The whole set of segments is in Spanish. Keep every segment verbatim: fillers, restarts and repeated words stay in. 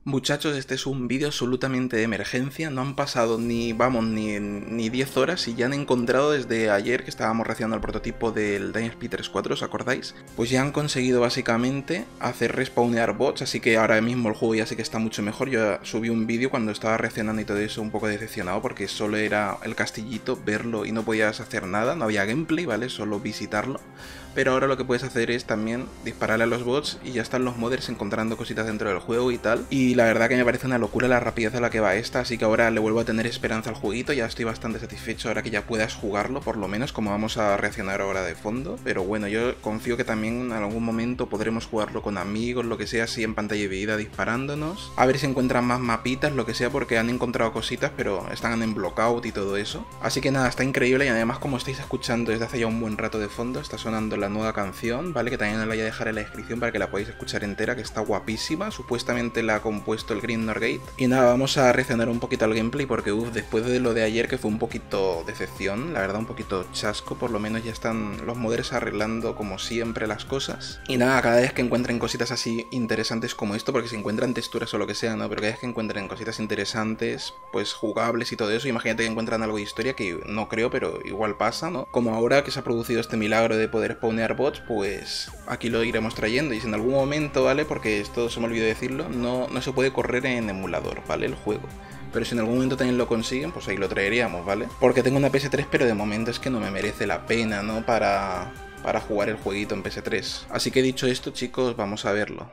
Muchachos, este es un vídeo absolutamente de emergencia, no han pasado ni, vamos, ni, ni diez horas y ya han encontrado desde ayer que estábamos reaccionando al prototipo del Dying Speeders cuatro, ¿os acordáis? Pues ya han conseguido básicamente hacer respawnear bots, así que ahora mismo el juego ya sí que está mucho mejor. Yo subí un vídeo cuando estaba reaccionando y todo eso un poco decepcionado porque solo era el castillito, verlo y no podías hacer nada, no había gameplay, ¿vale? Solo visitarlo. Pero ahora lo que puedes hacer es también dispararle a los bots y ya están los modders encontrando cositas dentro del juego y tal. Y la verdad que me parece una locura la rapidez a la que va esta, así que ahora le vuelvo a tener esperanza al jueguito. Ya estoy bastante satisfecho ahora que ya puedas jugarlo, por lo menos, como vamos a reaccionar ahora de fondo. Pero bueno, yo confío que también en algún momento podremos jugarlo con amigos, lo que sea, así en pantalla dividida disparándonos. A ver si encuentran más mapitas, lo que sea, porque han encontrado cositas, pero están en blockout y todo eso. Así que nada, está increíble y además, como estáis escuchando desde hace ya un buen rato de fondo, está sonando la nueva canción, ¿vale? Que también os la voy a dejar en la descripción para que la podáis escuchar entera, que está guapísima. Supuestamente la ha compuesto el Green Norgate. Y nada, vamos a reaccionar un poquito al gameplay porque, uff, después de lo de ayer, que fue un poquito decepción, la verdad, un poquito chasco, por lo menos ya están los modders arreglando como siempre las cosas. Y nada, cada vez que encuentren cositas así interesantes como esto, porque si encuentran texturas o lo que sea, ¿no? Pero cada vez que encuentren cositas interesantes, pues jugables y todo eso, imagínate que encuentran algo de historia, que no creo, pero igual pasa, ¿no? Como ahora que se ha producido este milagro de poder spawnear bots, pues aquí lo iremos trayendo. Y si en algún momento, ¿vale? Porque esto se me olvidó decirlo, no, no se puede correr en emulador, ¿vale? El juego. Pero si en algún momento también lo consiguen, pues ahí lo traeríamos, ¿vale? Porque tengo una P S tres, pero de momento es que no me merece la pena, ¿no? Para, para jugar el jueguito en P S tres. Así que dicho esto, chicos, vamos a verlo.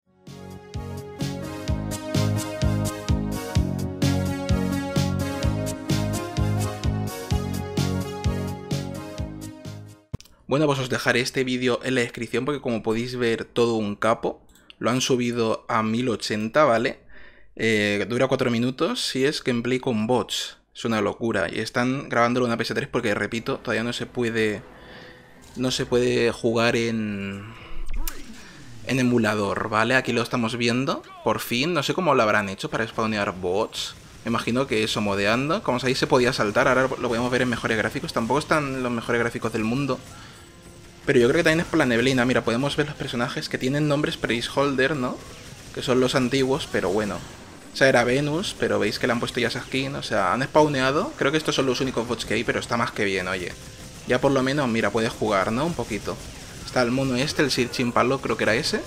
Bueno, pues os dejaré este vídeo en la descripción porque, como podéis ver, todo un capo. Lo han subido a mil ochenta, ¿vale? Eh, dura cuatro minutos si es gameplay con bots. Es una locura. Y están grabándolo en una P S tres porque, repito, todavía no se puede... No se puede jugar en... En emulador, ¿vale? Aquí lo estamos viendo, por fin. No sé cómo lo habrán hecho para spawnear bots. Me imagino que eso, modeando. Como sabéis, se podía saltar. Ahora lo podemos ver en mejores gráficos. Tampoco están los mejores gráficos del mundo. Pero yo creo que también es por la neblina. Mira, podemos ver los personajes que tienen nombres placeholder, ¿no? Que son los antiguos, pero bueno. O sea, era Venus, pero veis que le han puesto ya esa skin. O sea, han spawneado. Creo que estos son los únicos bots que hay, pero está más que bien, oye. Ya por lo menos, mira, puedes jugar, ¿no? Un poquito. Está el mono este, el Sir Chimpalo, creo que era ese.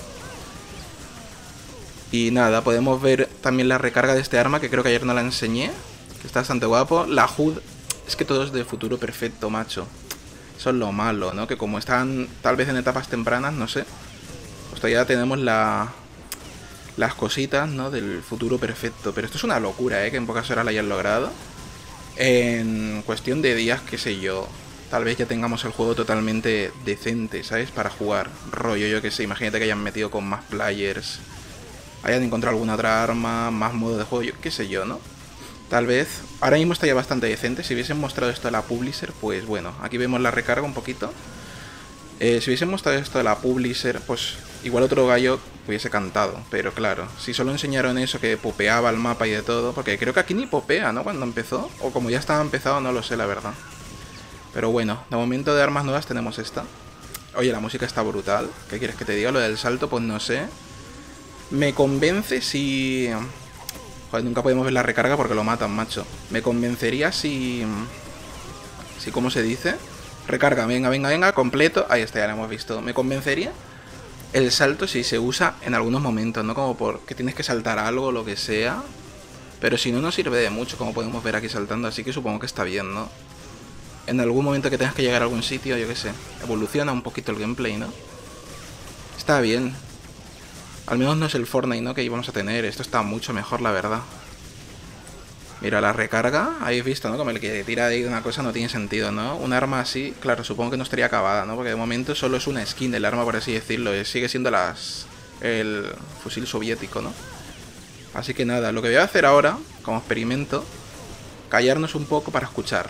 Y nada, podemos ver también la recarga de este arma, que creo que ayer no la enseñé. Que está bastante guapo. La H U D... Es que todo es de futuro perfecto, macho. Eso es lo malo, ¿no? Que como están tal vez en etapas tempranas, no sé, pues todavía tenemos la, las cositas, ¿no? Del futuro perfecto. Pero esto es una locura, ¿eh? Que en pocas horas la hayan logrado. En cuestión de días, qué sé yo, tal vez ya tengamos el juego totalmente decente, ¿sabes? Para jugar. Rollo, yo que sé, imagínate que hayan metido con más players, hayan encontrado alguna otra arma, más modo de juego, yo qué sé yo, ¿no? Tal vez, ahora mismo está ya bastante decente. Si hubiesen mostrado esto a la publisher, pues bueno, aquí vemos la recarga un poquito. Eh, si hubiesen mostrado esto a la publisher, pues igual otro gallo hubiese cantado. Pero claro, si solo enseñaron eso, que popeaba el mapa y de todo, porque creo que aquí ni popea, ¿no? Cuando empezó, o como ya estaba empezado, no lo sé, la verdad. Pero bueno, de momento de armas nuevas tenemos esta. Oye, la música está brutal. ¿Qué quieres que te diga? Lo del salto, pues no sé. Me convence si... Joder, nunca podemos ver la recarga porque lo matan, macho. Me convencería si... Si, ¿cómo se dice? Recarga, venga, venga, venga, completo. Ahí está, ya lo hemos visto. Me convencería el salto si se usa en algunos momentos, ¿no? Como porque tienes que saltar algo o lo que sea. Pero si no, no sirve de mucho, como podemos ver aquí saltando. Así que supongo que está bien, ¿no? En algún momento que tengas que llegar a algún sitio, yo qué sé, evoluciona un poquito el gameplay, ¿no? Está bien. Al menos no es el Fortnite, ¿no? Que íbamos a tener. Esto está mucho mejor, la verdad. Mira, la recarga. Habéis visto, ¿no? Como el que tira de ahí de una cosa no tiene sentido, ¿no? Un arma así, claro, supongo que no estaría acabada, ¿no? Porque de momento solo es una skin del arma, por así decirlo. Sigue siendo las... el fusil soviético, ¿no? Así que nada, lo que voy a hacer ahora, como experimento, callarnos un poco para escuchar.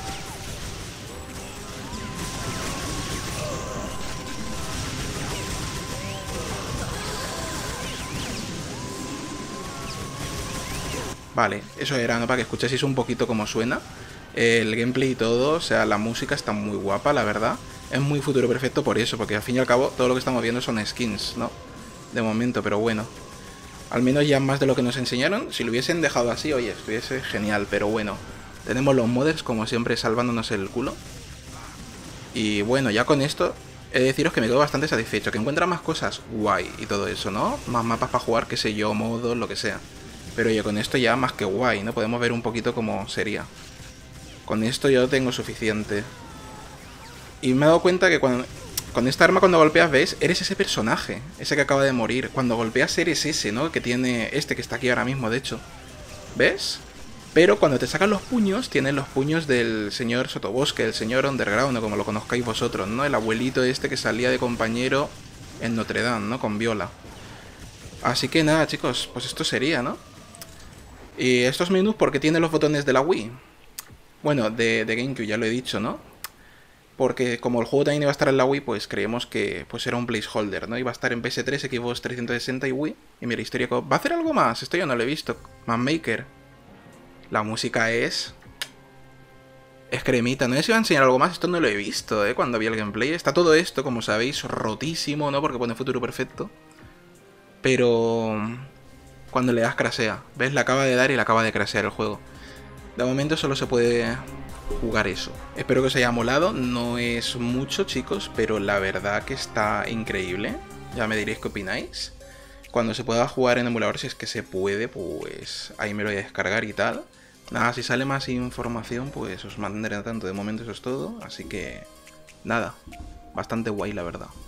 Vale, eso era, ¿no? Para que escuchéis un poquito cómo suena el gameplay y todo. O sea, la música está muy guapa, la verdad. Es muy futuro perfecto por eso, porque al fin y al cabo todo lo que estamos viendo son skins, ¿no? De momento, pero bueno. Al menos ya más de lo que nos enseñaron. Si lo hubiesen dejado así, oye, estuviese genial. Pero bueno, tenemos los modders como siempre salvándonos el culo. Y bueno, ya con esto he de deciros que me quedo bastante satisfecho. Que encuentra más cosas, guay, y todo eso, ¿no? Más mapas para jugar, qué sé yo, modos, lo que sea. Pero oye, con esto ya más que guay, ¿no? Podemos ver un poquito cómo sería. Con esto yo tengo suficiente. Y me he dado cuenta que cuando... Con esta arma cuando golpeas, ¿ves? Eres ese personaje, ese que acaba de morir. Cuando golpeas eres ese, ¿no? Que tiene este que está aquí ahora mismo, de hecho. ¿Ves? Pero cuando te sacan los puños, tienen los puños del señor Sotobosque, el señor Underground, o como lo conozcáis vosotros, ¿no? El abuelito este que salía de compañero en Notre Dame, ¿no? Con Viola. Así que nada, chicos, pues esto sería, ¿no? Y estos menús, ¿por qué tienen los botones de la Wii? Bueno, de, de GameCube, ya lo he dicho, ¿no? Porque como el juego también iba a estar en la Wii, pues creíamos que pues era un placeholder, ¿no? Iba a estar en P S tres, Xbox trescientos sesenta y Wii. Y mira, Historia... ¿Va a hacer algo más? Esto yo no lo he visto. Manmaker. La música es... Es cremita. No sé si va a enseñar algo más. Esto no lo he visto, ¿eh? Cuando vi el gameplay. Está todo esto, como sabéis, rotísimo, ¿no? Porque pone futuro perfecto. Pero... Cuando le das crasea. ¿Ves? Le acaba de dar y le acaba de crasear el juego. De momento solo se puede... jugar eso. Espero que os haya molado. No es mucho, chicos, pero la verdad que está increíble. Ya me diréis qué opináis. Cuando se pueda jugar en emulador, si es que se puede, pues ahí me lo voy a descargar y tal. Nada, si sale más información, pues os mantendré tanto. De momento eso es todo. Así que nada, bastante guay la verdad.